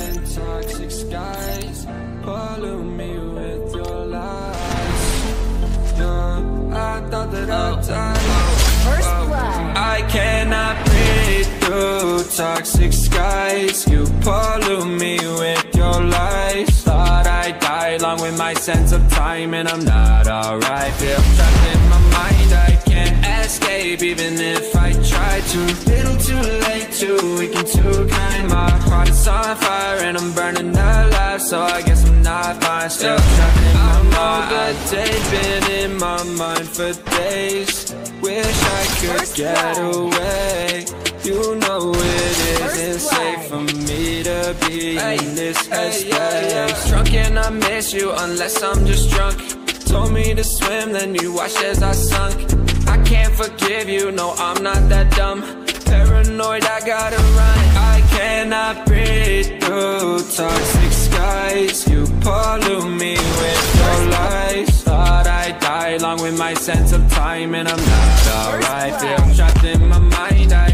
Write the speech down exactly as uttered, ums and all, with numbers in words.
in toxic skies, pollute me with your lies. Yeah, I thought that I'd die. First blood. I cannot breathe through toxic skies. You pollute me with your lies. Thought I'd die along with my sense of time, and I'm not alright. Feel trapped in my mind, I can't escape even if I try to. Little too late, too weak and too kind. My heart is on fire and I'm burning alive, so I guess I'm not fine. Still trapped in my mind. They've been in my mind for days. Wish I could get away. You know it isn't safe for me to be in this headspace. Drunk and I miss you unless I'm just drunk. Told me to swim, then you watched as I sunk. I can't forgive you, no, I'm not that dumb. Paranoid, I gotta run. I cannot breathe through toxic skies. You pollute me with your lies. Thought I'd die along with my sense of time, and I'm not alright. Feel trapped in my mind, I